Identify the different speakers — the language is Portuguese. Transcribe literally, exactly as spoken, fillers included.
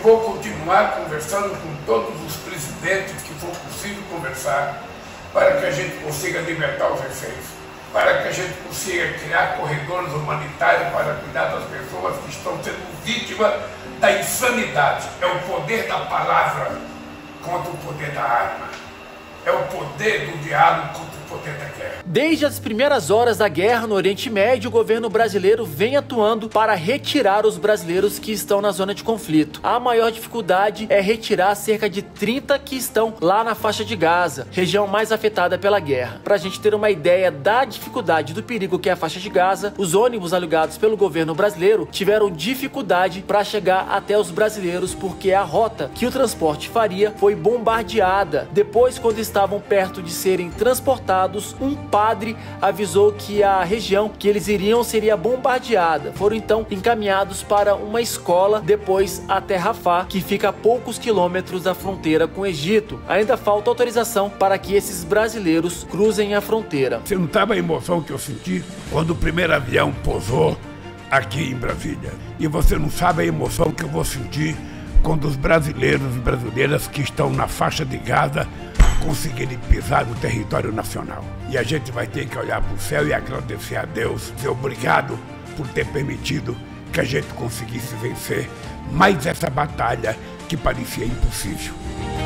Speaker 1: vou continuar conversando com todos os presidentes que for possível conversar para que a gente consiga libertar os reféns, para que a gente consiga criar corredores humanitários para cuidar das pessoas que estão sendo vítimas da insanidade. É o poder da palavra contra o poder da arma. É o poder do diálogo contra o poder da guerra.
Speaker 2: Desde as primeiras horas da guerra no Oriente Médio, o governo brasileiro vem atuando para retirar os brasileiros que estão na zona de conflito. A maior dificuldade é retirar cerca de trinta que estão lá na faixa de Gaza, região mais afetada pela guerra. Para a gente ter uma ideia da dificuldade do perigo que é a faixa de Gaza, os ônibus alugados pelo governo brasileiro tiveram dificuldade para chegar até os brasileiros porque a rota que o transporte faria foi bombardeada. Depois, quando estavam perto de serem transportados, um padre avisou que a região que eles iriam seria bombardeada. Foram então encaminhados para uma escola, depois até Rafah, que fica a poucos quilômetros da fronteira com o Egito. Ainda falta autorização para que esses brasileiros cruzem a fronteira.
Speaker 3: Você não sabe a emoção que eu senti quando o primeiro avião pousou aqui em Brasília. E você não sabe a emoção que eu vou sentir quando os brasileiros e brasileiras que estão na faixa de Gaza conseguirem pisar no território nacional. E a gente vai ter que olhar para o céu e agradecer a Deus, dizer obrigado por ter permitido que a gente conseguisse vencer mais essa batalha que parecia impossível.